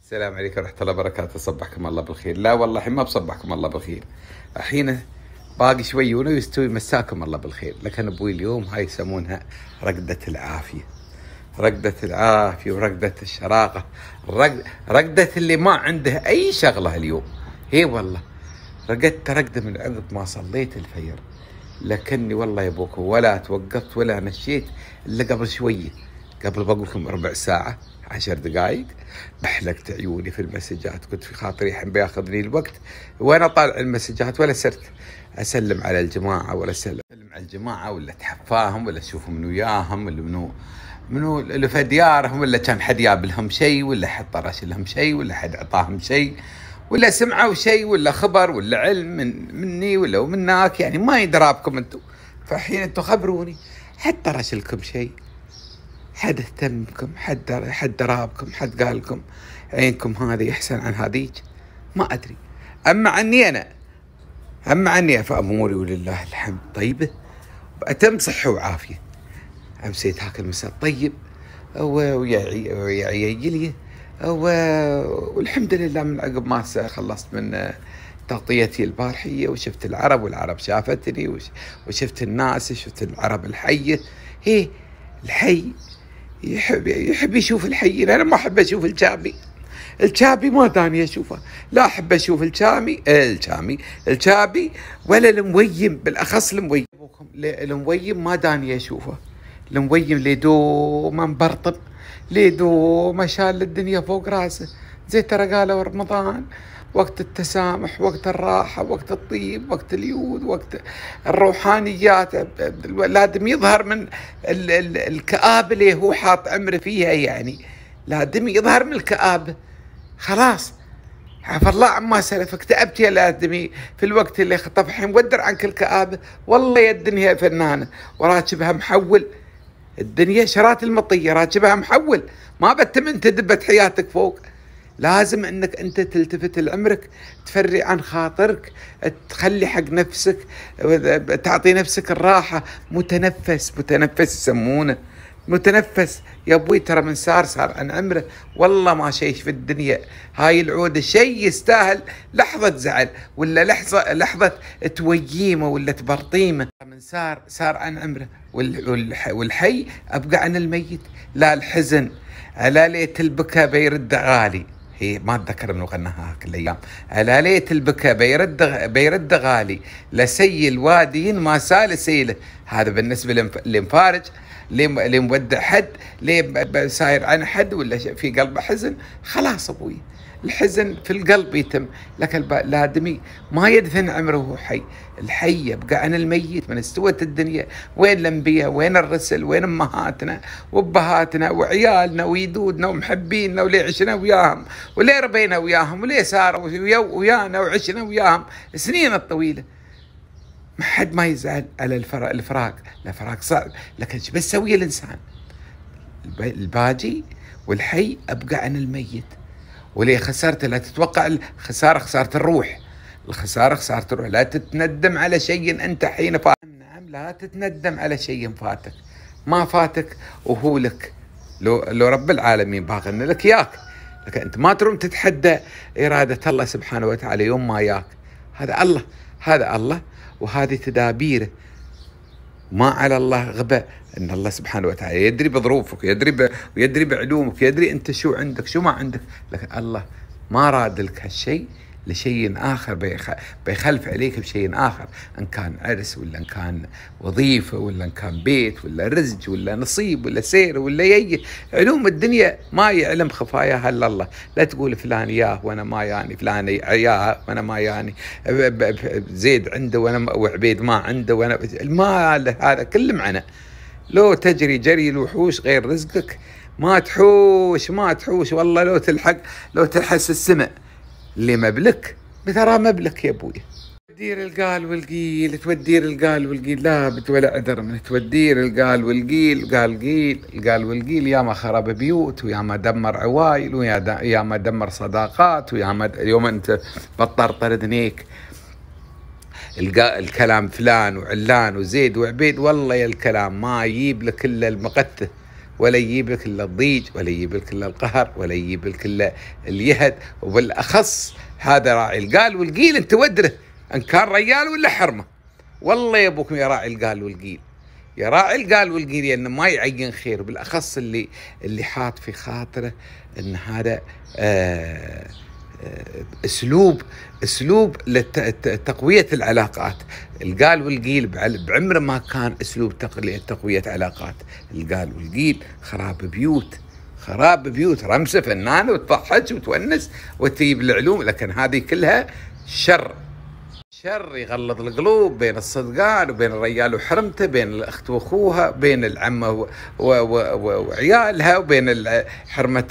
السلام عليكم ورحمة الله وبركاته. صبحكم الله بالخير. لا والله الحين ما بصبحكم الله بالخير، الحين باقي شوي ويستوي. مساكم الله بالخير. لكن ابوي اليوم هاي يسمونها رقدة العافية، رقدة العافية ورقدة الشراقة، رقدة اللي ما عنده أي شغلة اليوم. هي والله رقدت رقدة من عقب ما صليت الفجر، لكني والله يا ابوكم ولا توقفت ولا مشيت إلا قبل شوية، قبل بقول لكم ربع ساعة 10 دقائق بحلقت عيوني في المسجات. كنت في خاطري الحين بياخذني الوقت وانا طالع المسجات، ولا صرت اسلم على الجماعه ولا اسلم على الجماعه ولا اتحفاهم ولا اشوفهم من وياهم ولا منو اللي في ديارهم، ولا كان حد جاب لهم شيء ولا حد طرش لهم شيء ولا حد اعطاهم شيء ولا سمعوا شيء ولا خبر ولا علم مني ولا منك، يعني ما يدرابكم انتم. فالحين انتم خبروني، حد طرش لكم شيء؟ حد اهتم بكم؟ حد درابكم؟ حد قال لكم عينكم هذه احسن عن هذيك؟ ما ادري. اما عني فاموري ولله الحمد طيبه، اتم صحه وعافيه. امسيت هاك المساء طيب ويا عيالي والحمد لله، من عقب ما خلصت من تغطيتي البارحيه وشفت العرب والعرب شافتني وشفت الناس، شفت العرب الحيه. هي الحي يحب يشوف الحي. أنا ما أحب أشوف الشابي ما داني أشوفه، لا أحب أشوف الشابي ولا المويم، بالأخص المويم ما داني أشوفه. المويم ليدو ما مبرطب، ليدو ما شال الدنيا فوق راسه. زي ترى قالوا رمضان وقت التسامح، وقت الراحة، وقت الطيب، وقت اليود، وقت الروحانيات. لازم يظهر من الكآبة اللي هو حاط عمره فيها، يعني لازم يظهر من الكآبة. خلاص عفى الله عما سلف. اكتئبت يا لازمي في الوقت اللي خطف. الحين ودر عنك الكآبة، والله يا الدنيا فنانة وراكبها محول. الدنيا شرات المطية راكبها محول، ما بتمن تدبت حياتك فوق. لازم انك انت تلتفت لعمرك، تفري عن خاطرك، تخلي حق نفسك، تعطي نفسك الراحة. متنفس يسمونه متنفس يا ابوي. ترى من صار عن عمره والله ما شيء في الدنيا. هاي العودة شيء يستاهل لحظة زعل ولا لحظة توييمه ولا تبرطيمه. من صار عن عمره. والحي ابقى عن الميت. لا الحزن على ليت البكا بيرد غالي. هي ما اتذكر منو غناها هاك الايام. على ليت البكا بيرد غالي، لسي الوادين ما سال سيله. هذا بالنسبه لمفارج، اللي مودع حد، اللي ساير عن حد ولا في قلبه حزن. خلاص ابوي الحزن في القلب يتم، لكن الادمي ما يدفن عمره وهو حي. الحي يبقى عن الميت. من استوت الدنيا وين الانبياء، وين الرسل، وين امهاتنا وابهاتنا وعيالنا ويدودنا ومحبيننا، وليه عشنا وياهم، وليه ربينا وياهم، وليه ساروا ويانا وعشنا وياهم سنين الطويله. ما حد ما يزعل على الفراق صعب، لكن شو بتسوي الانسان؟ الباجي والحي ابقى عن الميت. وليه خسرت؟ لا تتوقع الخسارة خسارة الروح. خسارة الروح. لا تتندم على شيء أنت حين فاتك. نعم لا تتندم على شيء فاتك. ما فاتك وهو لك، لو رب العالمين باغن لك ياك، لكن أنت ما تروم تتحدى إرادة الله سبحانه وتعالى يوم ما ياك. هذا الله وهذه تدابيره. ما على الله غبى. ان الله سبحانه وتعالى يدري بظروفك، يدري بعلومك، يدري انت شو عندك شو ما عندك، لكن الله ما راد لك هالشيء لشيء آخر، بيخلف عليك بشيء آخر، إن كان عرس ولا إن كان وظيفة ولا إن كان بيت ولا رزق ولا نصيب ولا سير ولا علوم الدنيا ما يعلم خفاياها إلا الله. لا تقول فلان ياه وأنا ما يعني، فلان ياه وأنا ما يعني، زيد عنده وعبيد ما عنده، وأنا ما هذا كل معنى. لو تجري جري الوحوش غير رزقك ما تحوش والله. لو تلحس السماء اللي مبلك بترى مبلك يا ابوي. تودير القال والقيل لا بتولع عذر من تودير القال والقيل. يا ما خرب بيوت، ويا ما دمر عوائل، ويا ما دمر صداقات، ويا ما يوم انت بطر طردنيك الكلام فلان وعلان وزيد وعبيد. والله يا الكلام ما يجيب لك الا المقته، ولا يجيب لك الا الضيج، ولا يجيب لك الا القهر، ولا يجيب لك الا اليهد. وبالاخص هذا راعي القال والقيل، انت ودره ان كان رجال ولا حرمه. والله يا ابوكم يا راعي القال والقيل، يا راعي القال والقيل، لانه ما يعين خير. بالاخص اللي حاط في خاطره ان هذا اسلوب لتقويه العلاقات. القال والقيل بعمره ما كان اسلوب تقويه علاقات. القال والقيل خراب بيوت، خراب بيوت، رمسه فنانه وتضحك وتونس وتجيب العلوم، لكن هذه كلها شر يغلظ القلوب بين الصدقان وبين الرجال وحرمته، بين الاخت واخوها، بين العمه وعيالها، وبين حرمه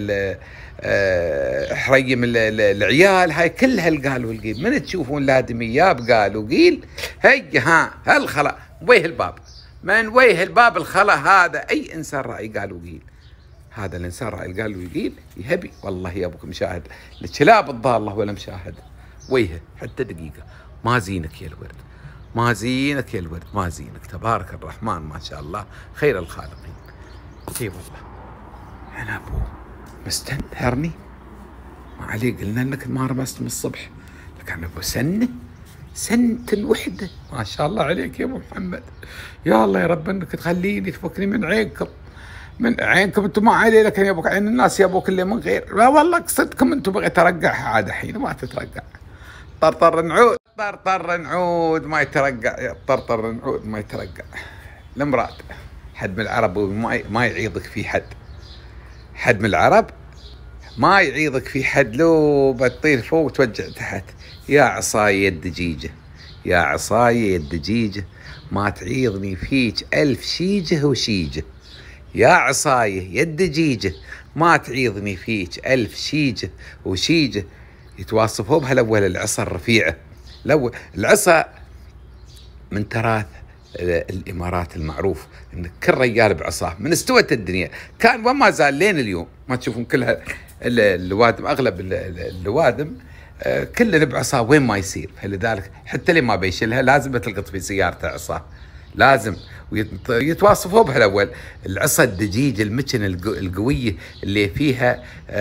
حريم العيال. هاي كلها القال والقيل. من تشوفون الادميه بقال وقيل، هي هالخلا ويه الباب، من ويه الباب الخلا هذا اي انسان راعي قال وقيل. هذا الانسان راعي القال وقيل يهبي. والله يا ابوك مشاهد الكلاب الضاله ولا مشاهد ويها حتى دقيقه. ما زينك يا الورد، ما زينك يا الورد، ما زينك. تبارك الرحمن ما شاء الله خير الخالقين. اي والله انا ابو مستنهرني ما علي، قلنا انك ما رمست من الصبح، لكن ابو سنة وحده ما شاء الله عليك يا ابو محمد. يا الله يا رب انك تخليني تفكني من عينكم انتم ما علي، لكن يا ابوك عين الناس يا ابوك اللي من غير. لا والله قصدكم انتم بغيت ارقعها عاد الحين ما تترقع. طرطر نعود ما يترقع، طرطر نعود ما يترقع. المراد حد من العرب ما يعيضك في حد من العرب ما يعيضك في حد، لو بتطير فوق وتوجع تحت. يا عصاي الدجيجة، يا عصاي الدجيجة، ما تعيضني فيك 1000 شيجة وشيجة. يا عصاي يا الدجيجة، ما تعيضني فيك 1000 شيجة وشيجة. يتواصفوا بها الأول العصا الرفيعة. العصا من تراث الإمارات المعروف أن كل رجال بعصاه من استوت الدنيا. كان وما زال لين اليوم ما تشوفون كلها اللوادم، أغلب اللوادم كلنا بعصاه وين ما يصير. فلذلك حتى اللي ما بيشيلها لازم تلقط في سيارته عصاه، لازم. ويتواصفوا بها الأول العصا الدجيج المتن القوية اللي فيها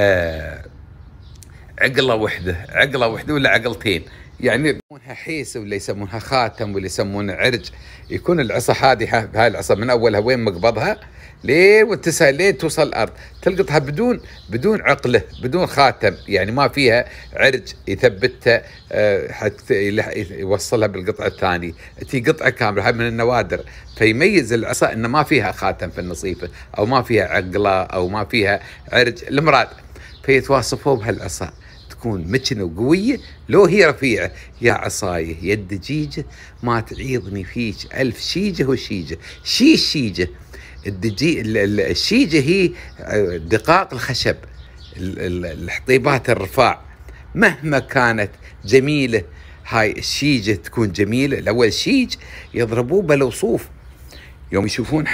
عقلة وحدة ولا عقلتين، يعني يسمونها حيس ولا يسمونها خاتم ولا يسمونها عرج. يكون العصا هذه هاي العصا من أولها وين مقبضها ليه توصل الأرض، تلقطها بدون عقله، بدون خاتم، يعني ما فيها عرج يثبتها حتى يوصلها بالقطعة الثانية. تي قطعة كاملة، هاي من النوادر. فيميز العصا إن ما فيها خاتم في النصيفة، أو ما فيها عقلة، أو ما فيها عرج المراد. فيتواصفوا بهالعصا تكون متنة وقوية لو هي رفيعة. يا عصاية يا الدجيجة، ما تعيضني فيك 1000 شيجة وشيجة. شيجة الشيجة هي دقاق الخشب، الحطيبات الرفاع مهما كانت جميلة. هاي الشيجة تكون جميلة. الأول شيج يضربوه بالوصوف. يوم يشوفون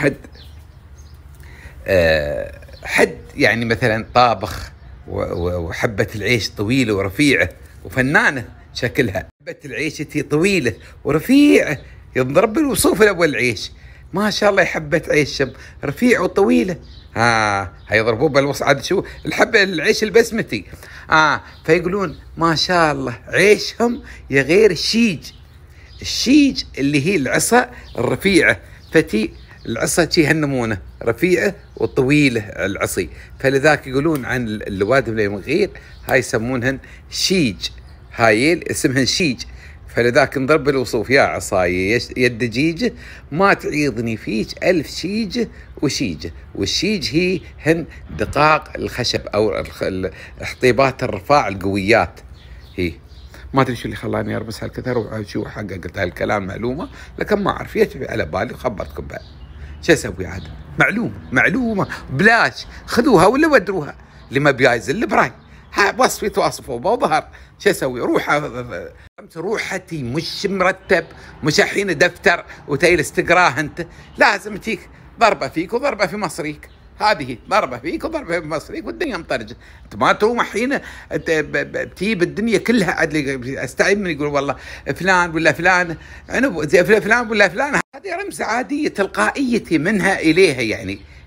حد يعني مثلا طابخ وحبة العيش طويلة ورفيعة وفنانة شكلها، حبة العيش طويلة ورفيعة ينضرب بالوصوف الأول. العيش ما شاء الله حبة عيش رفيعة وطويلة، هيضربوه بالوصف. عاد شو الحبة العيش البسمتي، فيقولون ما شاء الله عيشهم يغير الشيج اللي هي العصا الرفيعة. فتي العصا هالنمونة رفيعة وطويلة العصي، فلذاك يقولون عن اللوادم اللي مغير هاي يسمونهن شيج، هاي اسمهن شيج. فلذاك نضرب الوصوف. يا عصاي يا الدجيجة، ما تعيضني فيك 1000 شيجة وشيجة. والشيج هن دقاق الخشب أو حطيبات الرفاع القويات. هي ما أدري شو اللي خلاني أربس هالكثر وشو حققت هالكلام معلومة، لكن ما أعرف يجب على بالي وخبرتكم بها. شو أسوي عاد؟ معلومة بلاش، خذوها ولا ودروها لما بيايزل براي. وصفي تواصفوا بظهر. شو اسوي؟ روحتي مش مرتب، مش الحين دفتر وتجلس تقراه انت. لازم تيك ضربه فيك وضربه في مصريك. هذه ضربه فيك وضربه في مصريك والدنيا مطرجه. انت ما تروم الحين تجيب الدنيا كلها. عدل استعيب من يقول والله فلان ولا فلان عنب زي فلان ولا فلان. هذه رمز عاديه تلقائيه منها اليها، يعني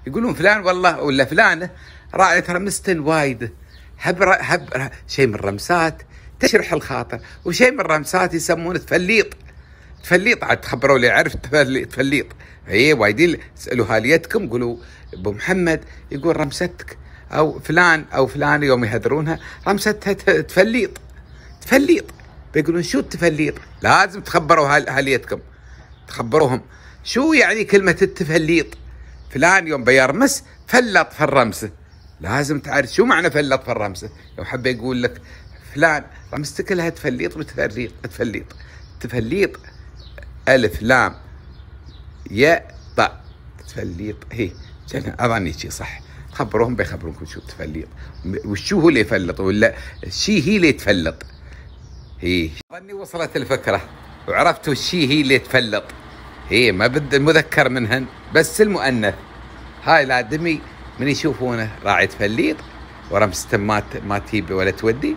يقولون فلان والله ولا فلانه راعت رمستن وايد، هب شيء من الرمسات تشرح الخاطر، وشيء من الرمسات يسمونه تفليط. تفليط عاد تخبروا لي عرفت تفليط. اي وايدين اسالوا هاليتكم قولوا ابو محمد يقول رمستك او فلان او فلان يوم يهدرونها رمستها تفليط. بيقولون شو التفليط؟ لازم تخبروا هاليتكم، تخبروهم شو يعني كلمة التفليط. فلان يوم بيرمس فلط في الرمسة، لازم تعرف شو معنى فلط في الرمسة. لو حب يقول لك فلان رمستك لها تفليط تفليط ألف لام ياء طاء تفليط. هي أظني شي صح، خبروهم بيخبرونكم شو التفليط وشو هو اللي يفلط ولا الشي هي اللي تفلط. هي أظني وصلت الفكرة وعرفتوا الشي هي اللي تفلط. هي ما بد المذكر منهن بس المؤنث. هاي الآدمي من يشوفونه راعي تفليط ورمسته ما تجيب ولا تودي،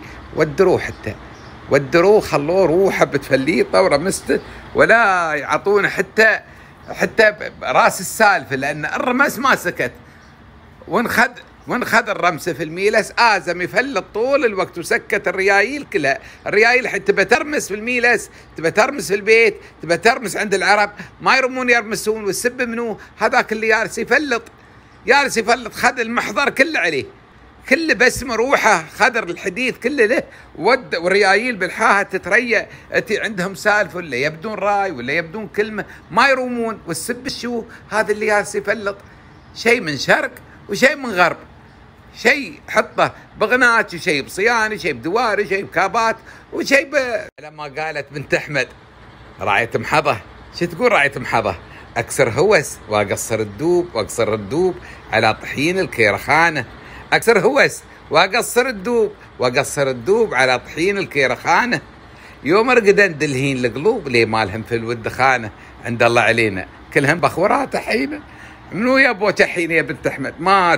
ودروه خلوه روحه بتفليطه ورمسته، ولا يعطونه حتى راس السالفه، لان الرمس ما سكت وانخذ الرمسه في الميلس آزم يفلط طول الوقت وسكت الريايل كلها. الريايل حتى تبى ترمس في الميلس، تبى ترمس في البيت، تبى ترمس عند العرب ما يرمون يرمسون، والسب منو هذاك اللي جالس يفلط خذ المحضر كله عليه، كله بسمه روحه خدر الحديث كله له والريايل بالحاهة تتريا عندهم سالفه ولا يبدون راي ولا يبدون كلمه ما يرومون، والسب شو هذا اللي جالس يفلط شيء من شرق وشيء من غرب، شيء حطه بغنات وشيء بصياني، شيء بدواري، شيء بكابات وشيء لما قالت بنت احمد راعية محضه، شو تقول راعية محضه؟ اكسر هوس واقصر الدوب على طحين الكيرخانه. اكسر هوس واقصر الدوب على طحين الكيرخانه. يوم ارقدن دلهين القلوب ليه مالهم في الود خانه. عند الله علينا كلهم بخورات حين. منو يا ابو تحين يا بنت احمد؟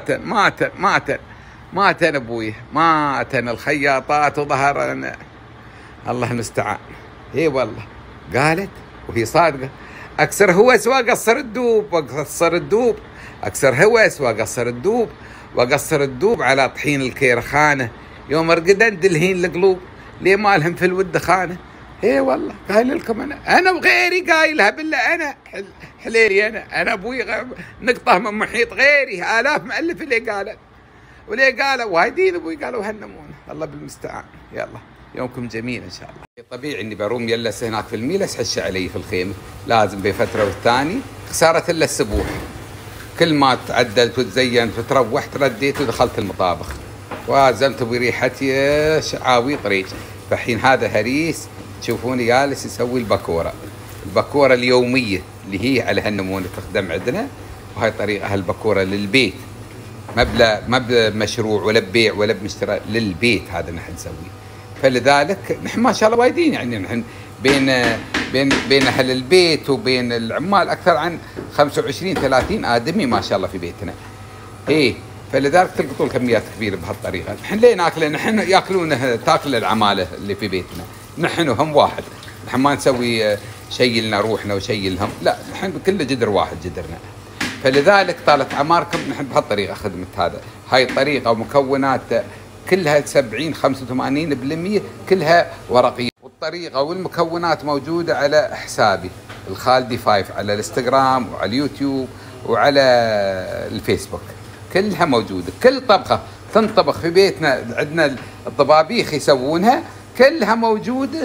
ماتن ابوي، ماتن الخياطات وظهرنا الله المستعان. اي والله قالت وهي صادقه اكسر هوس واقصر الدوب اكسر هوس واقصر الدوب على طحين الكيرخانه. يوم ارقدن دلهين القلوب ليه مالهم في الود خانه. اي والله قايل لكم انا وغيري قايلها بالله، انا حليلي انا ابوي نقطه من محيط غيري الاف مؤلف اللي قالوا وايدين ابوي قالوا هالنمونه. الله بالمستعان. يلا يومكم جميل ان شاء الله. طبيعي اني بروم يلس هناك في الميلس حش علي في الخيمه، لازم بفتره والثاني خساره الا السبوح. كل ما تعدلت وتزينت وتروح ترديت ودخلت المطابخ وازمت بريحتي عاوي طريق. فحين هذا هريس تشوفوني جالس يسوي البكوره اليوميه اللي هي على هالنمونه تخدم عندنا، وهاي طريقه البكوره للبيت، ما بمشروع ولا ببيع ولا بمشترى، للبيت هذا نحن نسويه. فلذلك نحن ما شاء الله وايدين، يعني نحن بين اهل البيت وبين العمال اكثر عن 25-30 ادمي ما شاء الله في بيتنا. ايه فلذلك تلقطوا الكميات كبيره بهالطريقه. نحن ليه ناكله؟ نحن ياكلونه تاكل العماله اللي في بيتنا، نحن هم واحد، نحن ما نسوي شيء لنا روحنا وشيء لهم، لا نحن كله جدر واحد جدرنا. فلذلك طالت اعماركم نحن بهالطريقه خدمت هذا. هاي الطريقه ومكونات كلها 70-85% كلها ورقيه، والطريقه والمكونات موجوده على حسابي الخالدي 5 على الانستغرام وعلى اليوتيوب وعلى الفيسبوك، كلها موجوده. كل طبخه تنطبخ في بيتنا عندنا الطبابيخ يسوونها كلها موجوده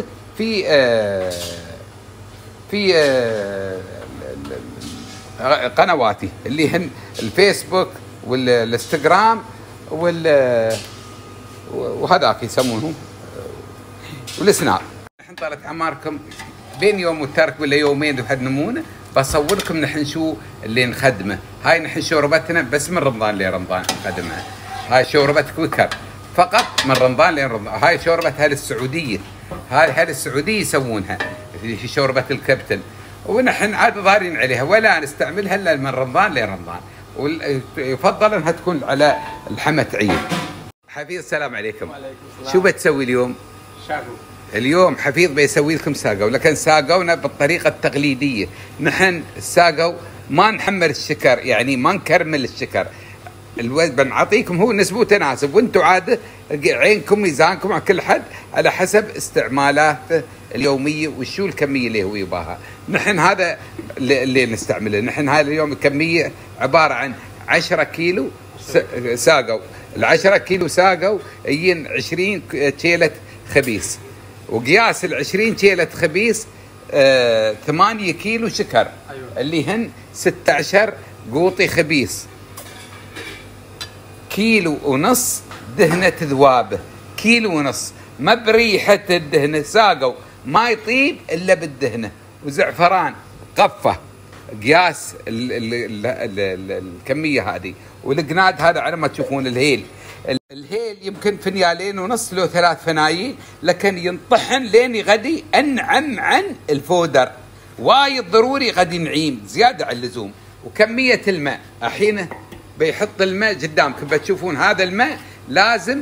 في قنواتي اللي هن الفيسبوك والانستغرام وهذاك يسمونه والسناب. نحن طالت اعماركم بين يوم وترك ولا يومين بهالنمونه بصوركم نحن شو اللي نخدمه. هاي نحن شوربتنا بس من رمضان لرمضان نخدمها. هاي شوربه كوكر فقط من رمضان لرمضان. هاي شوربه هذه السعوديه، هذه السعوديه يسوونها في شوربه الكبتل، ونحن عاد ضارين عليها ولا نستعملها الا من رمضان لرمضان، ويفضل انها تكون على الحمة عيد. حفيظ السلام عليكم. وعليكم السلام. شو بتسوي اليوم؟ شاقو. اليوم حفيظ بيسوي لكم ساقو، لكن ساقونا بالطريقه التقليديه. نحن الساقو ما نحمل الشكر، يعني ما نكرمل الشكر. بنعطيكم هو نسبه تناسب، وانتم عاده عينكم ميزانكم على كل حد على حسب استعمالاته اليوميه وشو الكميه اللي هو يباها. نحن هذا اللي نستعمله. نحن هذا اليوم الكميه عباره عن 10 كيلو ساقوا. ال10 كيلو ساقوا يجين 20 كيلة خبيث، وقياس ال20 كيلة خبيث 8 كيلو شكر. أيوة. اللي هن 16 قوطي خبيث، كيلو ونص دهنة ذوابه، كيلو ونص، ما بريحة الدهنة. ساقوا ما يطيب إلا بالدهنة، وزعفران قفة قياس الكمية هذه. والقناد هذا على ما تشوفون الهيل يمكن فنيالين ونص لو 3 فنايل، لكن ينطحن لين يغدي أنعم عن الفودر. وايد ضروري غدي نعيم زيادة عن اللزوم. وكمية الماء الحين بيحط الماء قدامكم بتشوفون. هذا الماء لازم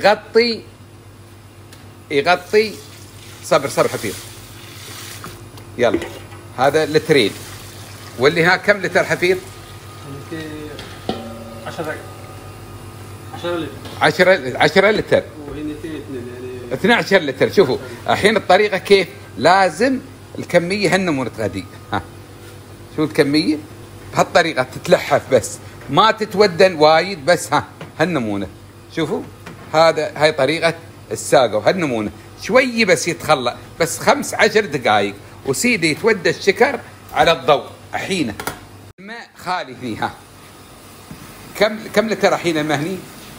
يغطي صبر حفيظ. يلا هذا لترين. واللي ها كم لتر حفيظ؟ 10 لتر. 12 لتر. شوفوا الحين الطريقة كيف. لازم الكمية هالنمونة غدي. ها شو الكمية بهالطريقة تتلحف بس ما تتودن وايد، بس هالنمونة. شوفوا هاي طريقة الساقة وهالنمونة. شوي بس يتخلى بس 15 دقائق، وسيدي يتودى الشكر على الضوء. الحين الماء خالي فيها. كم لتر الحين الماء هني؟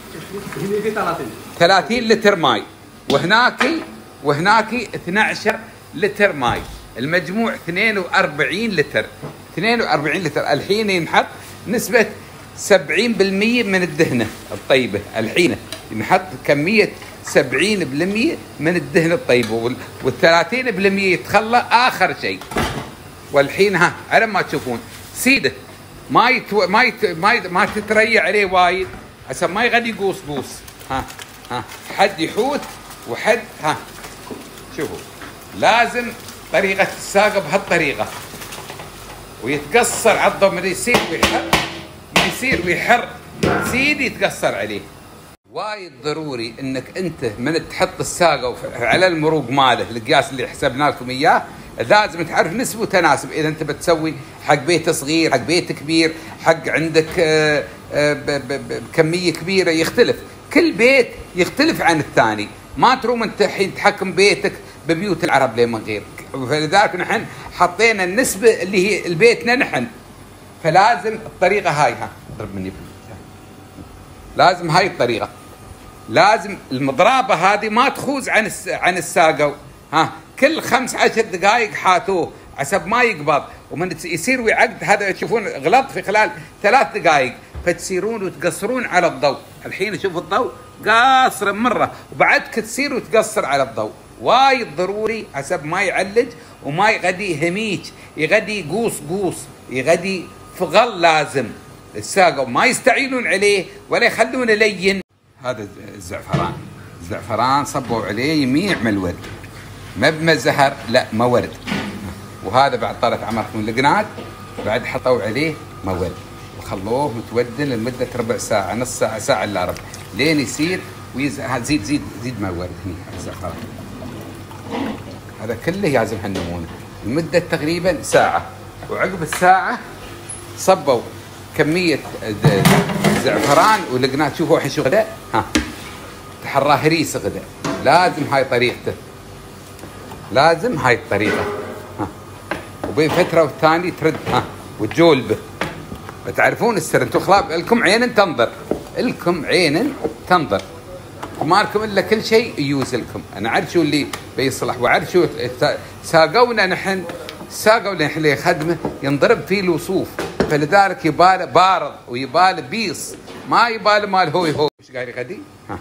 30 لتر ماي، وهناك 12 لتر ماي. المجموع 42 لتر. 42 لتر. الحين ينحط نسبة 70% من الدهنة الطيبة. الحين ينحط كمية 70% من الدهنة الطيبة، وال30% يتخلى آخر شيء. والحين على ما تشوفون سيده ما تتريع عليه وايد عشان ما يغدي قوس. حد يحوت وحد شوفوا لازم طريقة الساقة بهالطريقة، ويتقصر عضه من يصير ويحر سيدي يتقصر عليه. وايد ضروري انك انت من تحط الساقة على المروق ماله القياس اللي حسبنا لكم اياه، لازم تعرف نسبة وتناسب. اذا انت بتسوي حق بيت صغير، حق بيت كبير، حق عندك كمية كبيرة، يختلف. كل بيت يختلف عن الثاني. ما تروم انت الحين تحكم بيتك ببيوت العرب ليه من غير. فلذلك نحن حطينا النسبة اللي هي البيتنا نحن. فلازم الطريقة هاي اضرب مني لازم هاي الطريقة. لازم المضرابة هذه ما تخوز عن الساقة. كل 15 دقائق حاتوه عسب ما يقبض، ومن يصير ويعقد هذا تشوفون غلط في خلال 3 دقائق، فتسيرون وتقصرون على الضوء. الحين شوفوا الضوء قاصر مرة، وبعدك تصير وتقصر على الضوء. وايد ضروري عسب ما يعلج وما يغدي هميج، يغدي قوس يغدي فغل. لازم الساقة ما يستعينون عليه ولا يخلونه لين. هذا الزعفران صبوا عليه يميع من الورد، ما بمزهر لا ما ورد. وهذا بعد طالت عمركم القناد، بعد حطوا عليه ما ورد وخلوه متودن لمدة ربع ساعة، نص ساعة، ساعة الا ربع، لين يصير زيد ما ورد. هني الزعفران هذا كله لازم هالنمونه لمدة تقريبا ساعة. وعقب الساعة صبوا كمية الزعفران والقناد. شوفوا الحين شو غدا تحراه هريس غدا. لازم هاي طريقته، لازم هاي الطريقة. وبين فترة والثانية ترد وتجول به. بتعرفون السر. انتم خلاص لكم عين تنظر، لكم عين تنظر، ما لكم الا كل شيء يوزلكم. انا عارف شو اللي بيصلح، وعارف شو ساقونا نحن خدمه ينضرب فيه الوصوف. فلذلك يباله بارض ويباله بيص، ما يباله مال هو ايش قاعد يغدي.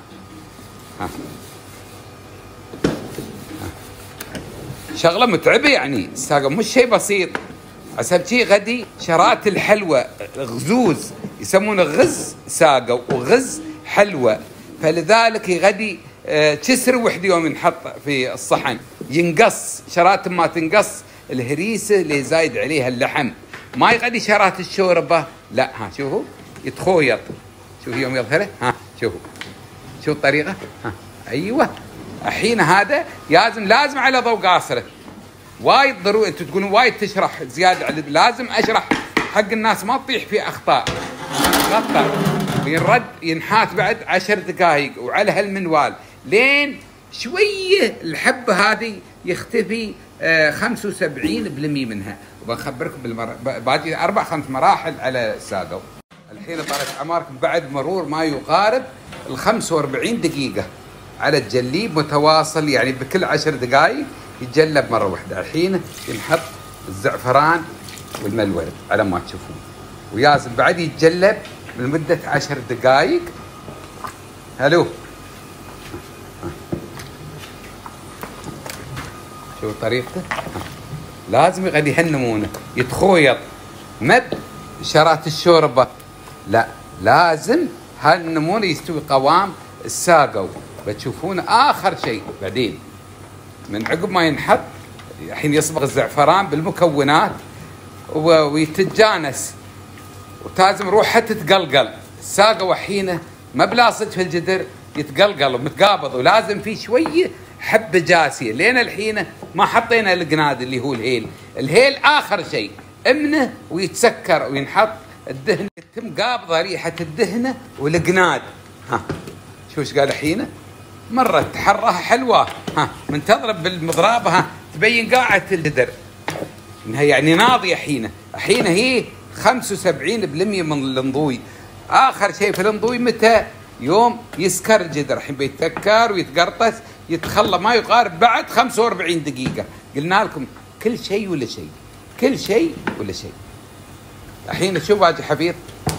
شغله متعبه يعني. الساقه مش شيء بسيط. حسب شيء غدي شرات الحلوى غزوز يسمونه غز ساقه وغز حلوى. فلذلك يغدي كسر وحده يوم ينحط في الصحن ينقص. شرات ما تنقص الهريسه اللي زايد عليها اللحم، ما يغلي شرات الشوربه، لا ها شوفوا يتخويط. شوفوا يوم يظهره، ها شوفوا شو الطريقه، ها ايوه. الحين هذا لازم على ضوء قاصره. وايد ضروري، انتم تقولون وايد تشرح زياده، لازم اشرح حق الناس ما تطيح في اخطاء. غطى ينرد ينحات بعد 10 دقائق وعلى هالمنوال لين شويه الحبه هذه يختفي 75% منها. وبخبركم باقي 4-5 مراحل على الساقو. الحين طالت عماركم بعد مرور ما يقارب ال 45 دقيقه على الجليب متواصل، يعني بكل 10 دقائق يتجلب مره واحده. الحين ينحط الزعفران والملورد على ما تشوفون، ويازم بعد يتجلب لمده 10 دقائق. هلو شو طريقته؟ لازم يغلي هالنمونه يتخويط، ما شرات الشوربه، لا لازم هالنمونه يستوي قوام الساقو. بتشوفون اخر شيء بعدين من عقب ما ينحط. الحين يصبغ الزعفران بالمكونات ويتجانس، وتازم روحه تتقلقل. الساقو حينه ما بلاصق في الجدر، يتقلقل ومتقابض، ولازم في شويه حبه جاسيه. لين الحين ما حطينا القناد اللي هو الهيل اخر شيء امنه، ويتسكر وينحط الدهن، يتم قابضه ريحه الدهنه والقناد. ها شو ايش قال الحين؟ مره تحرها حلوه، ها من تضرب بالمضراب ها تبين قاعه الجدر انها يعني ناضيه. حين هي 75% من الانضوي. اخر شيء في الانضوي متى؟ يوم يسكر الجدر. الحين بيتسكر ويتقرطس، يتخلى ما يقارب بعد 45 دقيقه. قلنا لكم كل شيء ولا شيء، كل شيء ولا شيء. الحين شو باجي حفيظ؟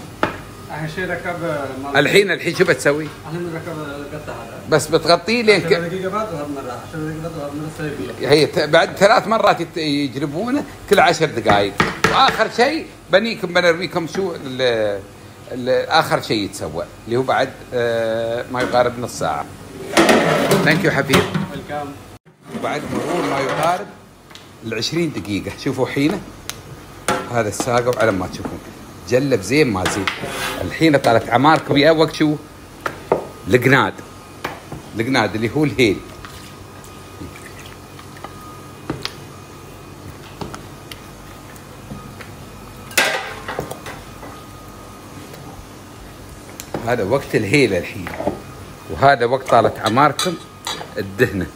الحين شو بتسوي؟ الحين نركب القطع هذا، بس بتغطيه لين 10 دقيقة بعد وهالمرة 10 دقيقة بعد وهالمرة هي بعد 3 مرات يجلبونه كل 10 دقائق. واخر شيء بنرميكم شو اخر شيء يتسوى اللي هو بعد ما يقارب نص ساعة. ثانك يو حفيظ. وبعد مرور ما يقارب 20 دقيقة شوفوا حينه هذا الساقو على ما تشوفون جلب زين ما زين. الحين طالت عماركم يا وقت شو القناد اللي هو الهيل. هذا وقت الهيل الحين، وهذا وقت طالت عماركم الدهنة.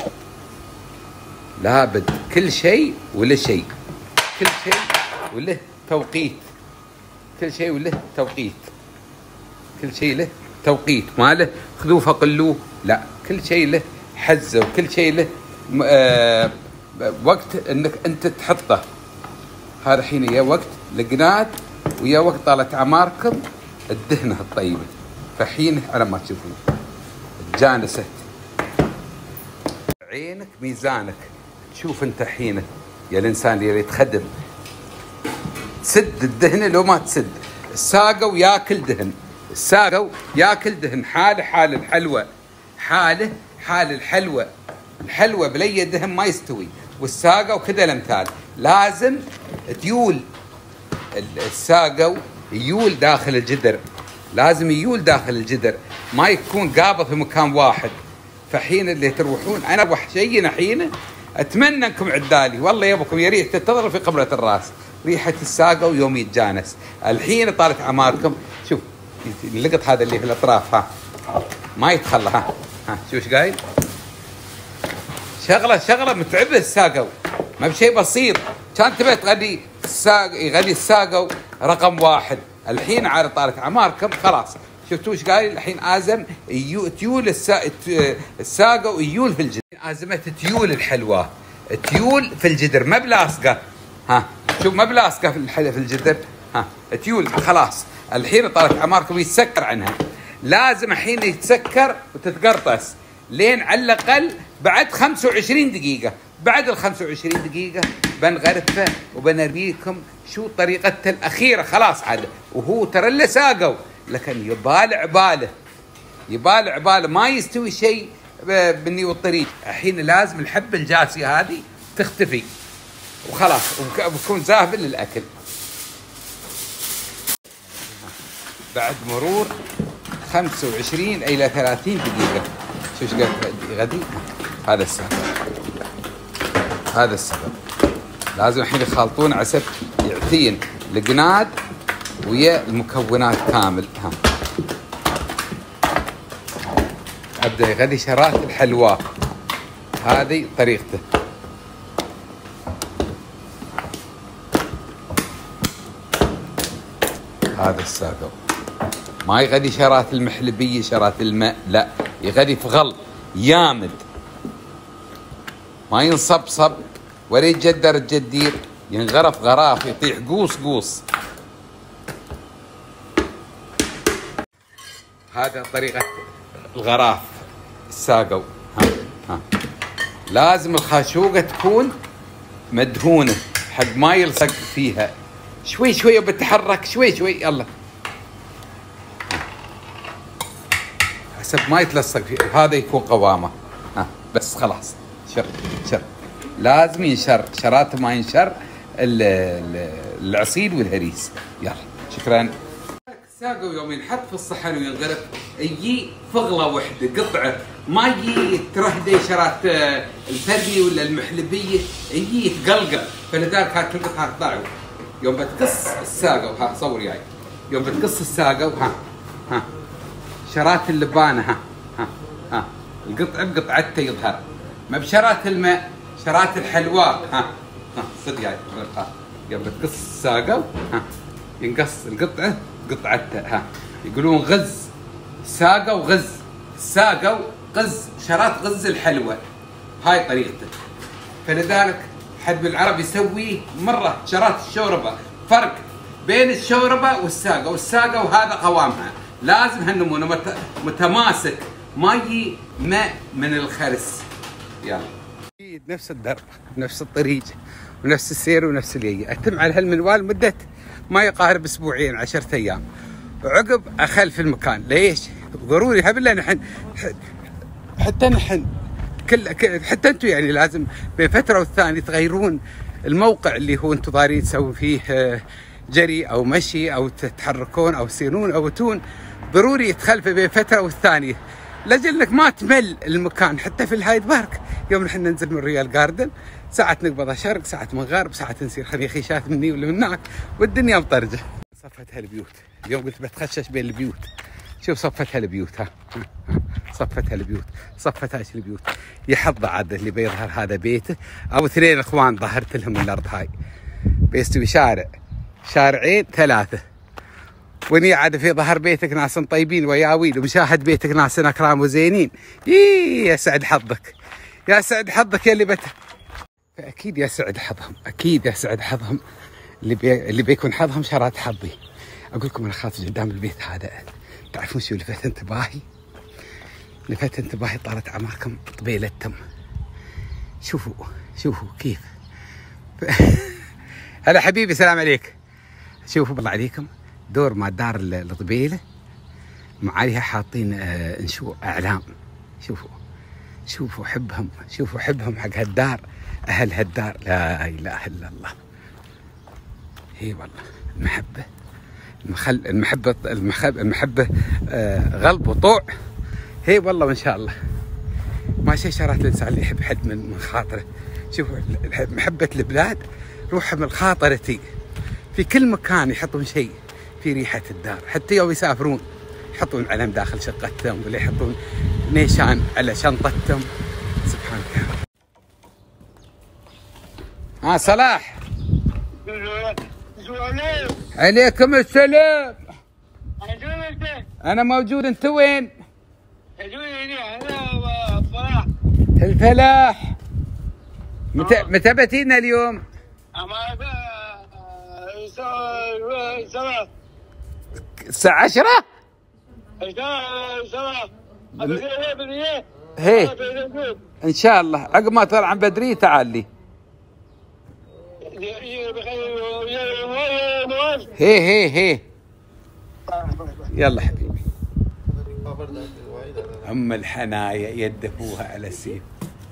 لابد كل شيء ولا شيء، كل شيء وله توقيت، كل شيء وله توقيت، كل شيء له توقيت. ما له خذوه فقلوه، لا كل شيء له حزه، وكل شيء له وقت انك انت تحطه. هذا الحين يا وقت القناد ويا وقت طالت عماركم الدهنه الطيبه. فحين على ما تشوفون تجانست عينك ميزانك. تشوف انت حينه يا الانسان اللي يتخدم تسد الدهنه لو ما تسد. الساقو ياكل دهن، الساقو ياكل دهن. حاله حال الحلوى، حاله حال الحلوى. الحلوى بلي دهن ما يستوي، والساقو كذا الامثال. لازم تيول الساقو، يول داخل الجدر، لازم يول داخل الجدر، ما يكون قابض في مكان واحد. فحين اللي تروحون انا وحشينا حين اتمنى انكم عدالي، والله يبكم يا ريت تنتظر في قبلة الراس ريحة الساقو يوم يتجانس. الحين طالت عماركم شوف اللقط هذا اللي في الاطراف ها ما يتخلى. ها شو ايش قايل؟ شغله متعبه الساقو، ما بشيء بسيط. كان تبي تغني يغني الساقو رقم 1. الحين على طالت عماركم خلاص شفتوا ايش قايل؟ الحين ازم تيول الساقو يول في الجدر. ازمه تيول الحلوى، تيول في الجدر ما بلاصقه. ها شوف ما بلاصقه في الجدر، ها تيول خلاص. الحين طالت عماركم يتسكر عنها، لازم الحين يتسكر وتتقرطس لين على الاقل بعد 25 دقيقه. بعد ال 25 دقيقه بنغرفه وبنرميكم شو طريقته الاخيره. خلاص عاد وهو ترى له ساقو، لكن يبال عباله ما يستوي شيء بالني والطريق. الحين لازم الحبه الجاسيه هذه تختفي وخلاص وبكون ذاهب للاكل. بعد مرور 25 إلى 30 دقيقة. شو ايش قلت غدي؟ هذا السبب. هذا السبب. لازم الحين يخلطون عسب يعطين القناد ويا المكونات كامل. ها ابدا يغلي شرات الحلوى، هذه طريقته. هذا الساقو ما يغلي شرات المحلبيه شرات الماء، لا يغلي في غل يامد، ما ينصبصب ولا يتجدر الجدير، ينغرف غراف يطيح قوس قوس. هذا طريقة الغراف الساقو. ها لازم الخاشوقة تكون مدهونة حق ما يلصق فيها، شوي شوي بتحرك شوي شوي، يلا حسب ما يتلصق فيه. وهذا يكون قوامه. ها بس خلاص شر لازم ينشر، شراته ما ينشر العصيد والهريس. يلا شكرا. الساقو يوم ينحط في الصحن وينغرف يجي فغله وحده قطعه، ما يجي ترهدي شرات الفردي ولا المحلبيه، يجي يتقلقل، فلذلك هاك القطعه تطلع. يوم بتقص الساقو، ها صور وياي، يوم بتقص الساقو ها شرات اللبانه، ها القطعه بقطعته يظهر، ما بشرات الماء، شرات الحلوى. ها صدق يعني. يوم بتقص الساقو ينقص القطعه قطعته. ها يقولون غز ساقو، غز الساقو غز شرات غز الحلوى، هاي طريقته. فلذلك حد بالعرب يسوي مره شرات الشوربه، فرق بين الشوربه والساقو. والساقو هذا قوامها لازم هالنمونه متماسك، ما يجي ماء من الخرس. يلا نفس الدرب نفس الطريق ونفس السير ونفس اليي. اتم على هالمنوال مده ما يقارب اسبوعين 10 ايام، وعقب اخل في المكان. ليش؟ ضروري هبلا نحن حتى نحن حتى انتم يعني لازم بين فتره والثانيه تغيرون الموقع اللي هو انتم ضارين تسوون فيه جري او مشي او تتحركون او تسيرون او تون. ضروري يتخلفه بين فتره والثانيه لاجل انك ما تمل المكان. حتى في الهايد بارك يوم نحن ننزل من ريال جاردن ساعة نقبض شرق، ساعة من غرب، ساعة نصير خنيخيشات مني ولا من هناك، والدنيا مطرجة. صفت هالبيوت اليوم قلت بتخشش بين البيوت. شوف صفت هالبيوت، ها صفت هالبيوت، صفت هاي البيوت. يحظ عاد اللي بيظهر هذا بيته او 2 اخوان ظهرت لهم الارض هاي. بيستوي شارعين 3، وني عاد في ظهر بيتك ناس طيبين وياويل، ومشاهد بيتك ناس اكرام وزينين. يا سعد حظك، يا سعد حظك يا اللي فاكيد يا سعد حظهم، اكيد يا سعد حظهم اللي بيكون حظهم شرات حظي. اقول لكم انا خاطر قدام البيت هذا، تعرفون شو لفت انتباهي؟ لفت انتباهي طالت عمركم طبيلتهم. شوفوا كيف. هلا حبيبي سلام عليك. شوفوا بالله عليكم دور ما دار الطبيله معاليها حاطين انشوء اعلام. شوفوا حبهم حق هالدار، اهل هالدار. لا اله الا الله. هي والله المحبه غلب وطوع. هي والله وان شاء الله ما شيء شرات الانسان اللي يحب حد من خاطره. شوفوا محبه البلاد روحها من خاطرتي. في كل مكان يحطون شيء في ريحه الدار، حتى يوم يسافرون يحطون علم داخل شقتهم ولا يحطون نيشان على شنطتهم. سبحانك يا رب. صلاح عليكم السلام. انا موجود، انت وين؟ الفلاح. متى بتينا اليوم؟ الساعة 10؟ هي ان شاء الله عقب ما طلع عن بدري تعال لي. هي يلا حبيبي. ام الحنايا يدفوها على السيف.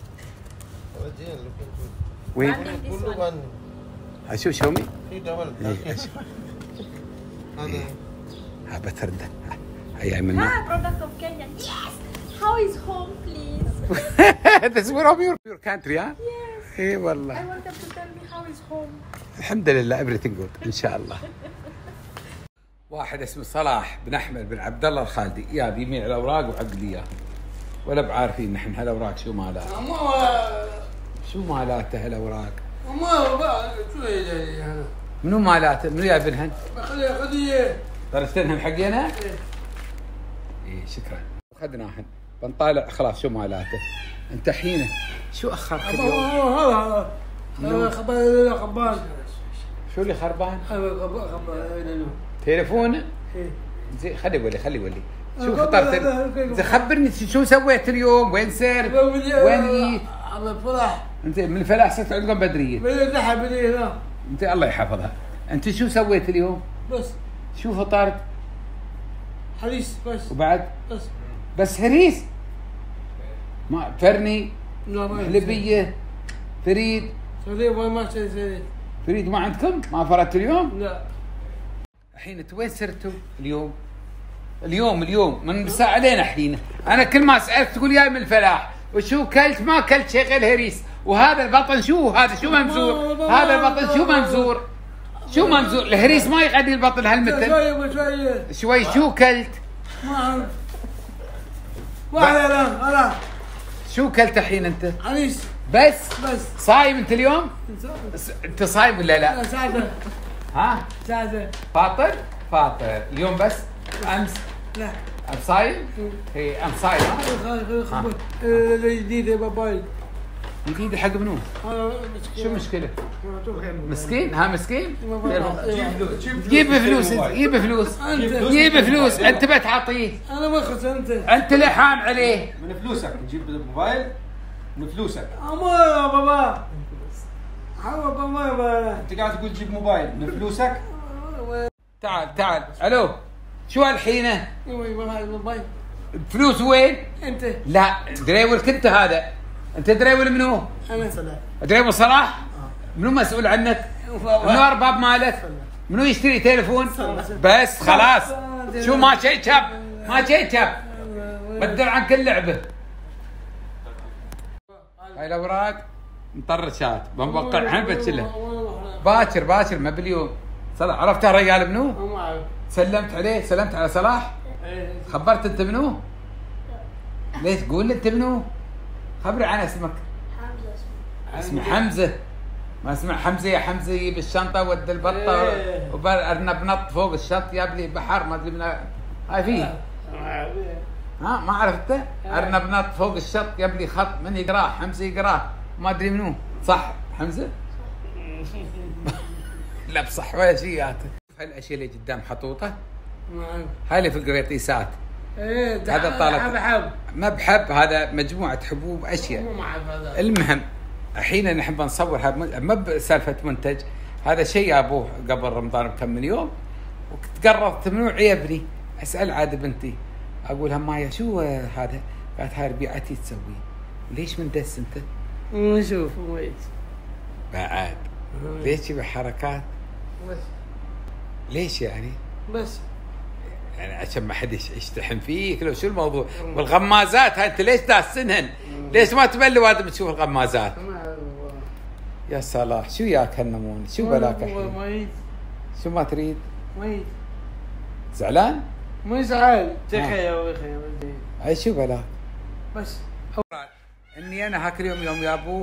وين؟ اشوف شومي. ها بترده هي من product of Kenya. Yes. How is home, please? This is from your country, huh? Yes. اي I والله. want them to tell me how is home. الحمد لله everything good ان شاء الله. واحد اسمه صلاح بن احمد بن عبد الله الخالدي يا بيميع الاوراق وعقد اياه ولا بعارفين نحن هالاوراق شو مالها. شو مالاته هالاوراق؟ شو هي منو مالاته؟ منو جايبنهن؟ خذيه درستنهن حقينا؟ ايه شكرا. اخذناهن بنطالع خلاص شو مالاته. انت حينه شو اخرك اليوم؟ هذا خربان شو اللي خربان؟ خربان تليفونه؟ زين خلي ولي شو فطرت؟ زين خبرني شو سويت اليوم؟ وين سير؟ وين جيت؟ على الفرح انت من الفلاح صرت عندكم بدريه. من اللحم هنا انت الله يحفظها. انت شو سويت اليوم؟ بس شو فطرت؟ حريص بس وبعد؟ بس هريس؟ ما فرني؟ حلبيه؟ فريد؟ ما شيء فريد ما عندكم؟ ما فرطت اليوم؟ لا. الحين وين سرتوا اليوم؟ اليوم من ساعة علينا الحين. انا كل ما اسالك تقول جاي من الفلاح وشو كلت؟ ما كلت شيء غير هريس. وهذا البطن شو هذا؟ شو ممزور؟ هذا البطن شو ممزور؟ شو ممزور؟ الهريس ما يغذي البطن هالمثل. شوي شو كلت؟ ما اعرف. لا شو كلت الحين انت؟ حريص بس صايم انت اليوم؟ انت صايم ولا لا؟ ساعده ها؟ ساعده فاطر اليوم بس؟ امس؟ لا صايم؟ هي امس صايم. جديد باباي جديد حق منو؟ شو مشكلة؟ مسكين؟ ها مسكين؟ جيب فلوس انت بتعطيه. انا ما اخذ انت اللي حام عليه. من فلوسك نجيب الموبايل من فلوسك. يا بابا انت قاعد تقول جيب موبايل من فلوسك. تعال الو شو الحينه؟ الموبايل فلوس وين؟ انت لا دريول كنت هذا. انت دريول منو؟ انا دريول صلاح؟ منو مسؤول عنك؟ منو ارباب مالك؟ منو يشتري تليفون؟ بس خلاص شو ما شيء شاب بدل عن كل لعبه. هاي الاوراق مطرشات بنوقع الحين بتشلها باكر ما باليوم. صلاح عرفت الرجال منو؟ ما اعرف. سلمت عليه؟ سلمت على صلاح؟ خبرت انت منو؟ ليش قول لي انت منو؟ خبري عن اسمك. حمزة اسمه حمزه. ما اسمع حمزه يا حمزه يجيب الشنطه ود البطه وارنب نط فوق الشط جاب لي بحر ما ادري من هاي فيه. ها ما عرفته؟ ارنب نط فوق الشط جاب لي خط من يقراه حمزه يقراه ما ادري منو. صح حمزه؟ لا بصح ولا شيء. هاي الاشياء اللي قدام حطوطه هاي اللي في القريطيسات. هذا طالب ما بحب. هذا مجموعه حبوب اشياء. المهم الحين نحن بنصور ما بسالفه منتج. هذا شيء يا ابوه قبل رمضان بكم من يوم وتقرضت منو عيبني. اسال عاد بنتي اقولها مايا شو هذا؟ قالت هاي ربيعتي تسوي. ليش مندس انت؟ نشوف ويش بعد ليش بحركات؟ بس ليش يعني؟ بس يعني عشان ما حد يشتحن فيك لو شو الموضوع؟ والغمازات هاي انت ليش داسنهن؟ ليش ما تبلي وادم تشوف الغمازات؟ يا صلاح شو ياك هالنمون؟ شو بلاك الحين؟ شو ما تريد؟ زعلان؟ مو زعل تخيل هاي شو بلاك؟ بس اني انا هاك اليوم يوم يا ابوه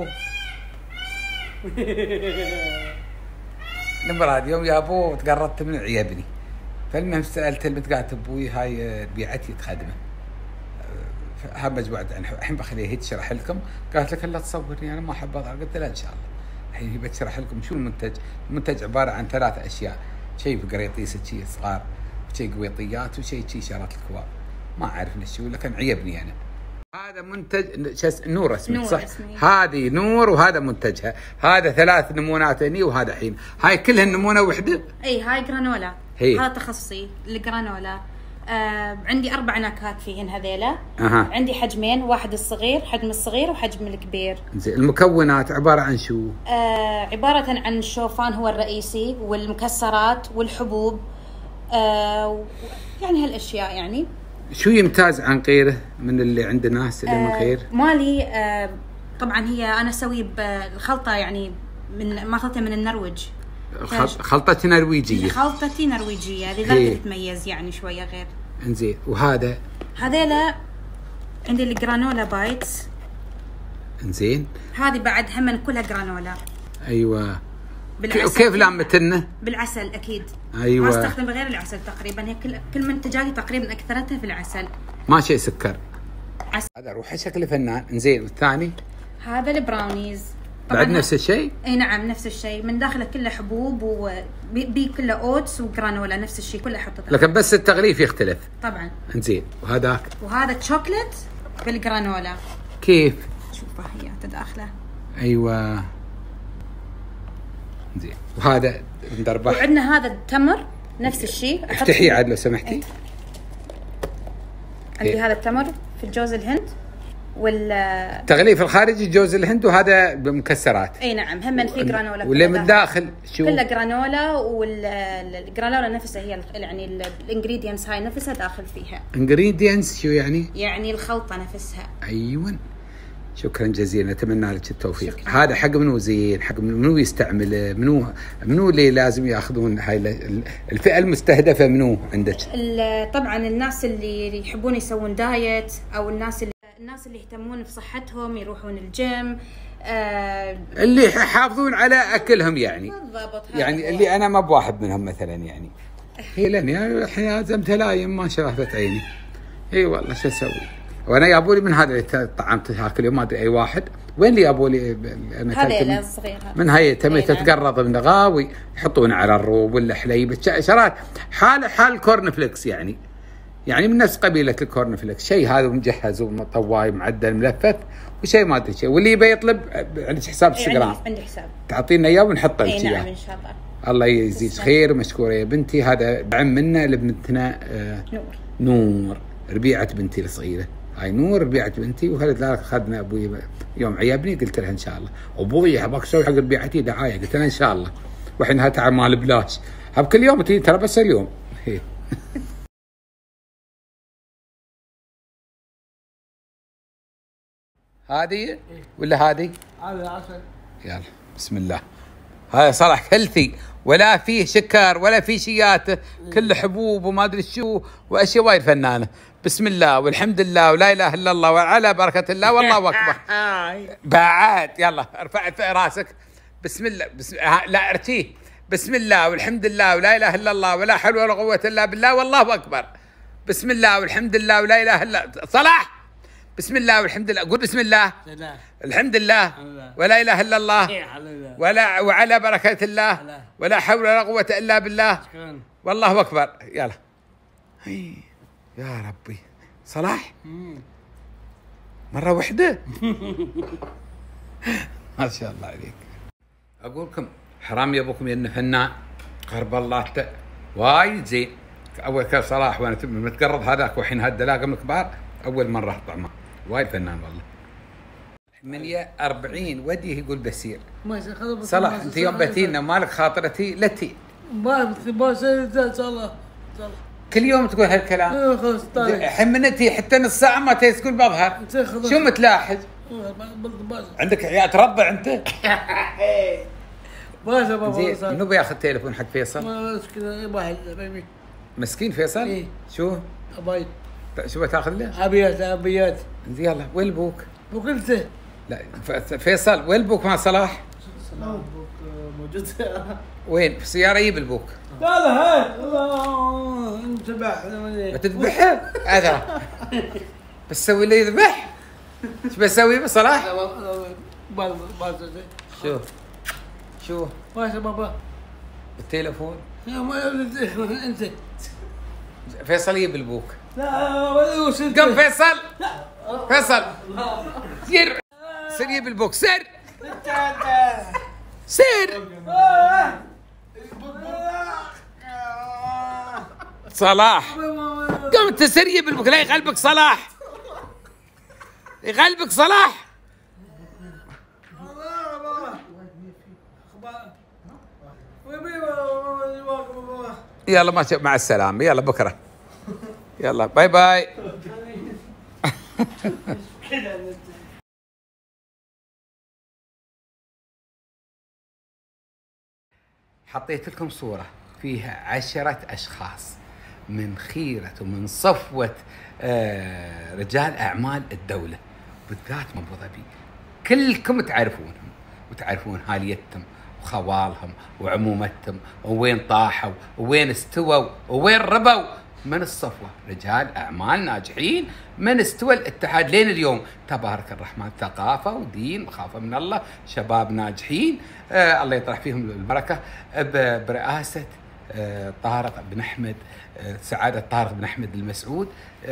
نمراد يوم يا ابوه تقربت من عيبني. فالمهم سالت البنت قالت ابوي هاي بيعتي تخدمه. ها مجموعه الحين بخليها هي تشرح لكم. قالت لك لا تصورني انا ما احب اظهر. قلت لها ان شاء الله الحين هي بتشرح لكم شو المنتج. المنتج عباره عن 3 اشياء. شيء بقريطيسه شيء صغار وشيء قويطيات وشيء شارات الكواب. ما اعرف ليش لكن عيبني انا. هذا منتج نور اسمه صح؟ هذه نور وهذا منتجها. هذا 3 نمونات هني وهذا حين. هاي كلها النمونه وحده؟ اي هاي جرانولا. هذا تخصصي الجرانولا. عندي 4 نكهات فيهن هذيلا. عندي حجمين، واحد الصغير حجم الصغير وحجم الكبير. زين المكونات عباره عن شو؟ عباره عن الشوفان هو الرئيسي والمكسرات والحبوب يعني هالاشياء يعني. شو يمتاز عن غيره من اللي عند الناس اللي من غير؟ مالي طبعا هي انا اسوي بالخلطه يعني ماخذتها من النرويج. خلطتي نرويجيه. خلطتي نرويجيه لذلك تتميز يعني شويه غير. انزين وهذا؟ هذيلا عندي الجرانولا بايتس. انزين هذه بعد هم كلها جرانولا. ايوه. وكيف لامتنه؟ بالعسل اكيد. ايوه. ما استخدم غير العسل تقريبا. هي كل منتجاتي تقريبا اكثرتها في العسل. ما شيء سكر. عسل. هذا روحه شكله فنان. انزين والثاني؟ هذا البراونيز. بعد نفس الشيء؟ اي نعم نفس الشيء، من داخله كله حبوب وبي كله اوتس وجرانولا نفس الشيء كله احطه. لكن بس التغليف يختلف. طبعا. انزين وهذاك؟ وهذا شوكليت بالجرانولا. كيف؟ شوفها هي تداخله. ايوه. زين وهذا مدربح. وعندنا هذا التمر نفس الشيء. افتحيه عاد لو سمحتي. عندي هذا التمر في الجوز الهند تغليف الخارجي جوز الهند، وهذا بمكسرات. اي نعم هم في جرانولا. واللي من داخل شو؟ كله جرانولا، والجرانولا نفسها هي يعني الانجريدينتس هاي نفسها داخل فيها. انجريدينتس شو يعني؟ يعني الخلطه نفسها. ايوه. شكرا جزيلا، اتمنى لك التوفيق. شكرا. هذا حق منو زين؟ حق منو يستعمله؟ منو اللي لازم ياخذون هاي الفئه المستهدفه؟ منو عندك؟ طبعا الناس اللي يحبون يسوون دايت، او الناس اللي يهتمون بصحتهم، يروحون الجيم، اللي يحافظون على اكلهم يعني. بالضبط. يعني اللي انا ما بواحد منهم مثلا يعني. هي لاني الحين زمت هلايم ما شافت عيني. اي والله شو اسوي؟ وانا يابولي من هذا اللي طعمت هاكل اليوم ما ادري اي واحد. وين اللي يابولي؟ هذا الصغير من هي تمي تتقرض من غاوي يحطون على الروب ولا حليب شرات حال كورن فليكس يعني من نفس قبيله الكورن فليكس. شيء هذا مجهز وطواي معدل ملفت وشيء ما ادري شيء. واللي يبي يطلب عندك حساب انستغرام؟ عندي حساب تعطينا اياه ونحطه لك اياه. نعم ان شاء الله. الله يجزيك خير ومشكوره يا بنتي. هذا دعم منا لبنتنا نور ربيعه بنتي الصغيره. هاي نور ربيعه بنتي، وهذا اخذنا ابوي يوم عيبني قلت لها ان شاء الله ابوي ابغاك تسوي حق ربيعتي دعايه. قلت لها ان شاء الله. والحين هات مال بلاش هب كل يوم تجي ترى بس اليوم. هذه ولا هذه؟ هذا عسل. يلا بسم الله. هذا صراحة هيلثي ولا فيه شكر ولا فيه شياته، كله حبوب وما ادري شو واشياء وايد فنانه. بسم الله والحمد لله ولا اله الا الله وعلى بركه الله والله اكبر. بعد يلا ارفع راسك. بسم الله لا ارتيه. بسم الله والحمد لله ولا اله الا الله ولا حول ولا قوه الا بالله والله اكبر. بسم الله والحمد لله ولا اله الا صلاح. بسم الله والحمد لله. قول بسم الله الحمد لله ولا اله الا الله ولا وعلى بركه الله ولا حول ولا قوه الا بالله والله اكبر. يلا يا ربي. صلاح مره واحده. ما شاء الله عليك. اقول لكم حرام يا ابوكم انه فنان قرب الله وايد زين. اول كان صلاح وانا متقرب هذاك، والحين هالدلاقم الكبار اول مره طعمه وايد فنان والله. 48 وديه يقول بسير. صلاح انت يوم بتينا مالك خاطرتي لا تي. ان شاء الله كل يوم تقول هالكلام. الحين من انت حتى نص ساعه ما تقول بظهر. شو متلاحظ؟ عندك عيال ترضع انت؟ باشا بابا. منو بياخذ تليفون حق فيصل؟ مسكين فيصل؟ إيه؟ شو؟ ابايد. شو بتاخذ له؟ ابيات. يلا وين البوك؟ بوك انت؟ لا فيصل وين البوك مع صلاح؟ البوك موجود. وين؟ في السياره يجيب البوك. لا هاي انتبح. بتذبحه؟ هذا بس سوي لي يذبح. ايش بسوي بصلاح؟ شو؟ ماشي بابا. التليفون؟ انت فيصل يجيب البوك. لا قم فيصل. فيصل سر يجيب البوك. سر صلاح قم انت سر يجيب البوك. لا يغلبك صلاح. يغلبك صلاح. يلا مع السلامة، يلا بكرة، يلا باي باي. حطيت لكم صورة فيها 10 أشخاص من خيرة ومن صفوة رجال أعمال الدولة بالذات من أبو ظبي. كلكم تعرفونهم وتعرفون هاليتهم وخوالهم وعمومتهم ووين طاحوا ووين استووا ووين ربوا من الصفوة. رجال أعمال ناجحين من استوى الاتحاد لين اليوم تبارك الرحمن. ثقافة ودين وخافة من الله، شباب ناجحين الله يطرح فيهم البركة برئاسة طارق بن أحمد، سعادة طارق بن أحمد المسعود،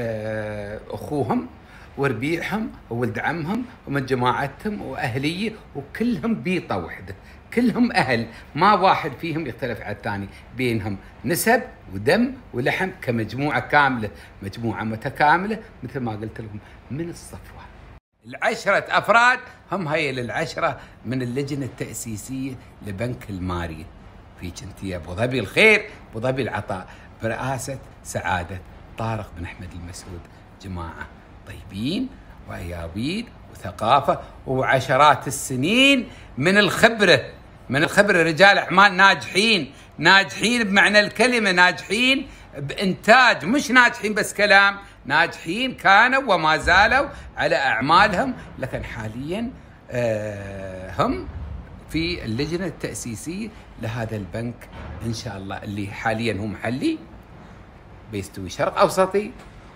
أخوهم وربيعهم وولد عمهم ومن جماعتهم وأهلية وكلهم بيطة وحدة، كلهم أهل، ما واحد فيهم يختلف عن الثاني، بينهم نسب ودم ولحم كمجموعة كاملة، مجموعة متكاملة مثل ما قلت لكم من الصفوة. 10 أفراد هم هاي ال10 من اللجنة التأسيسية لبنك المارية في جنتية أبو ظبي الخير، أبو ظبي العطاء، برئاسة سعادة طارق بن أحمد المسعود. جماعة طيبين وأياويد وثقافة وعشرات السنين من الخبرة، رجال أعمال ناجحين بمعنى الكلمة، ناجحين بإنتاج، مش ناجحين بس كلام، ناجحين كانوا وما زالوا على أعمالهم، لكن حاليا هم في اللجنة التأسيسية لهذا البنك إن شاء الله اللي حاليا هو محلي بيستوي شرق أوسطي،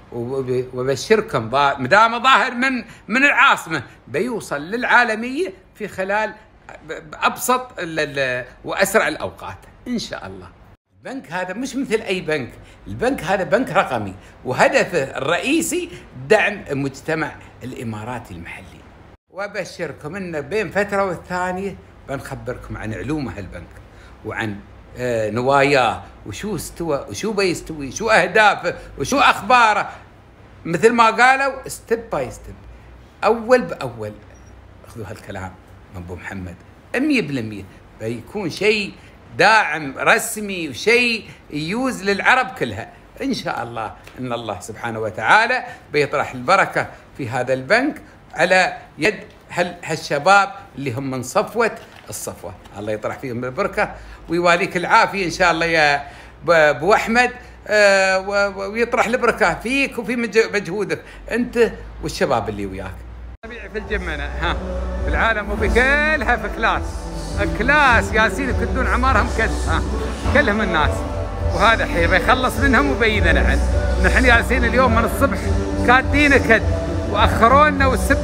وبشركم مدام ظاهر من العاصمة بيوصل للعالمية في خلال بأبسط وأسرع الأوقات إن شاء الله. البنك هذا مش مثل أي بنك، البنك هذا بنك رقمي وهدفه الرئيسي دعم المجتمع الإماراتي المحلي. وأبشركم أنه بين فترة والثانية بنخبركم عن علوم هالبنك وعن نواياه وشو استوى وشو بيستوي، شو أهدافه وشو أخباره، مثل ما قالوا ستيب باي ستيب، أول بأول. أخذوا هالكلام من أبو محمد 100% بيكون شيء داعم رسمي وشيء يوز للعرب كلها إن شاء الله. إن الله سبحانه وتعالى بيطرح البركة في هذا البنك على يد هالشباب اللي هم من صفوة الصفوة. الله يطرح فيهم البركة ويواليك العافية إن شاء الله يا أبو أحمد، ويطرح البركة فيك وفي مجهودك أنت والشباب اللي وياك. طبيعي في الجمنة في العالم وبكلها في كلاس ياسين يكدون عمارهم كلهم الناس، وهذا حين بيخلص منهم وبيننا عنه. نحن ياسين اليوم من الصبح كادين كد واخرونا والسب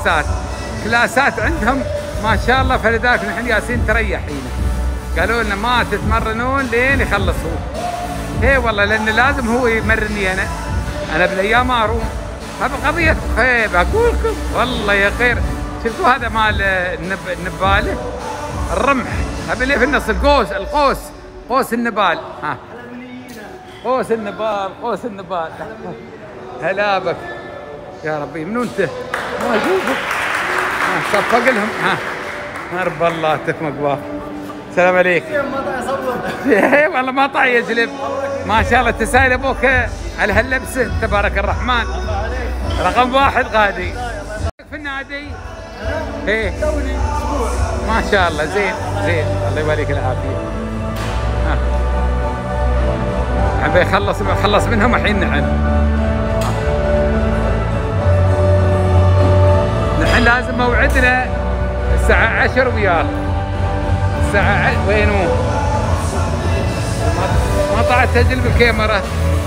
كلاسات عندهم ما شاء الله، فلذلك نحن ياسين تريحينا، قالوا لنا ما تتمرنون لين يخلصوا. اي والله لان لازم هو يمرني انا بالايام اروم. هذا قضيه خيب اقول لكم والله يا خير. شفتوا هذا مال النباله الرمح، هذا اللي في النص قوس النبال. قوس النبال هلا بك يا ربي. منو انت؟ ما اشوفك. صفق لهم رب الله تكمك باف. السلام عليكم. ما طاي اصور. والله ما طاي يجلب ما شاء الله. تسايل ابوك على هاللبسه تبارك الرحمن. رقم 1 غادي في النادي. ايه ما شاء الله زين الله يبارك العافيه. خلص منهم الحين. نحن لازم موعدنا الساعة 10 وياه. الساعة وينو؟ ما طلعت تسجل بالكاميرا.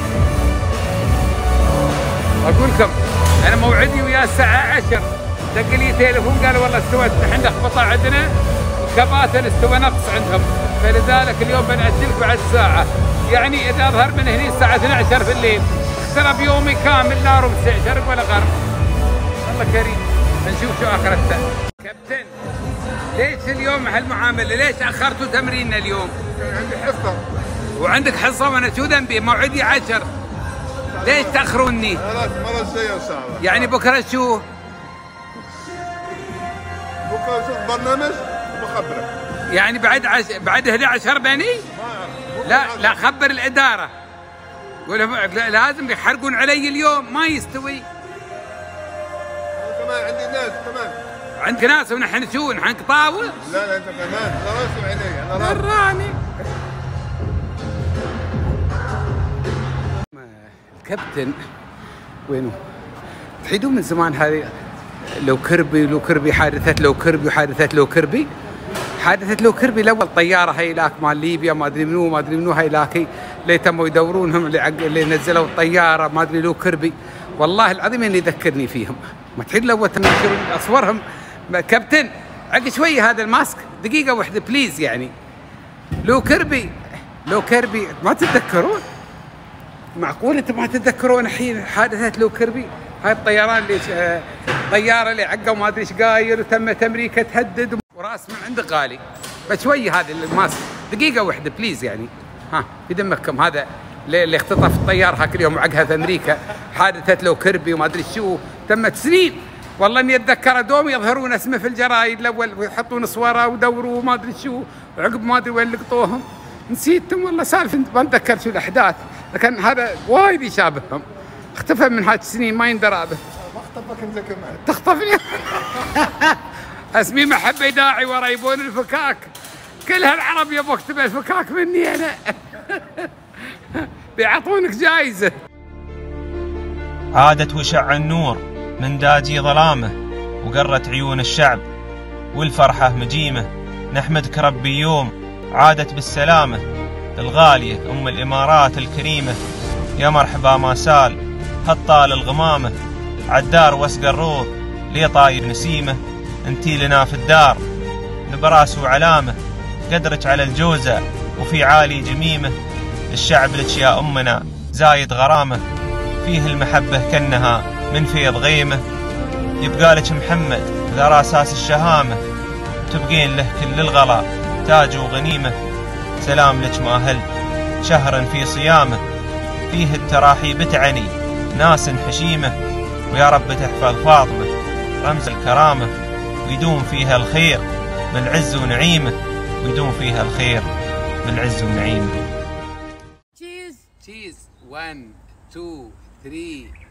أقول لكم أنا موعدي وياه الساعة 10. دق لي تليفون قال والله استوت نحن لخبطة عندنا وكباتن استوى نقص عندهم، فلذلك اليوم بنأجلك بعد ساعة. يعني إذا أظهر من هنا الساعة 12 في الليل اخترب يومي كامل، لا ربع شرق ولا غرب. الله كريم بنشوف شو آخرته. كابتن ليش اليوم هالمعاملة؟ ليش أخرتوا تمريننا اليوم؟ عندي حصة. وعندك حصة وأنا شو ذنبي؟ موعدي 10. ليش تأخروني؟ خلاص مرة الجاية إن شاء الله. يعني بكرة شو؟ بكرة شوف برنامج وبخبرك. يعني بعد 11 بني؟ ما أعرف. لا خبر الاداره، قول لهم لازم يحرقون علي اليوم، ما يستوي. كمان عندي ناس كمان. عندك ناس ونحن شو نحن قطاوه؟ لا انت كمان، انا راسم عيني، انا راسم. دراني. الكابتن وينه؟ تحيدون من زمان هذه لو كربي حادثة لو كربي وحادثة لو كربي. حادثة لو كربي الأول طيارة هيلاك مال ليبيا ما أدري منو هيلاكي اللي تموا يدورونهم اللي نزلوا الطيارة ما أدري لو كربي. والله العظيم إني يذكرني فيهم. ما تحيد الأول تنشرون أصورهم. كابتن عق شوي هذا الماسك دقيقة واحدة بليز يعني. لو كربي ما تتذكرون؟ معقول انتم ما تتذكرون الحين حادثة لو كربي؟ هاي الطيران اللي طيارة اللي عقوا ما ادري ايش قايل وتمت امريكا تهدد وراس من عندك غالي. بشوي هذا الماسك دقيقة واحدة بليز يعني. ها في دمكم هذا اللي اختطف الطيار هاك اليوم وعقها في امريكا حادثة لو كربي وما ادري شو تمت سنين. والله اني اتذكر دوم يظهرون اسمه في الجرايد الاول ويحطون صوره ودوروا وما ادري شو وعقب ما ادري وين لقطوهم. نسيتهم والله سالفه ما اتذكر شو الاحداث، لكن هذا وايد يشابههم. اختفى من هاي السنين ما يندرى به. ما اخطفك انت كمان. تخطفني. اسمي محبه داعي ورا يبون الفكاك. كل هالعرب يبوك تبي الفكاك مني انا. بيعطونك جايزه. عادت وشع النور من داجي ظلامه وقرت عيون الشعب والفرحة مجيمة. نحمدك ربي يوم عادت بالسلامة الغالية أم الإمارات الكريمة. يا مرحبا ما سال هالطال الغمامة عالدار واسق الروض لي طاير نسيمة. انتي لنا في الدار نبراس وعلامة قدرك على الجوزة وفي عالي جميمة. الشعب لك يا أمنا زايد غرامة فيه المحبة كأنها من فيض غيمة. يبقى لك محمد ذرا اساس الشهامة تبقين له كل الغلا تاج وغنيمة. سلام لك ماهل شهر في صيامه فيه التراحي بتعني ناس حشيمة. ويا رب تحفظ فاطمة رمز الكرامة ويدوم فيها الخير بالعز ونعيمه. ويدوم فيها الخير بالعز ونعيمه. تشيز 1 2 3